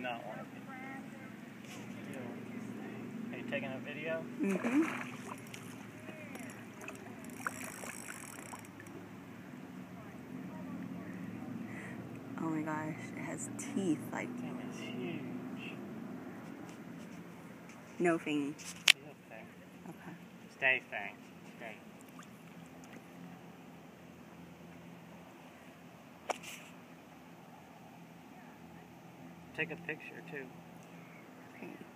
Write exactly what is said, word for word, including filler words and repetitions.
not want to be. Are you taking a video? Mm-hmm. Oh my gosh, it has teeth like. That thing is huge. No Fang. Yeah, Fang. Okay. Stay, Fang. Stay. Take a picture too. Okay.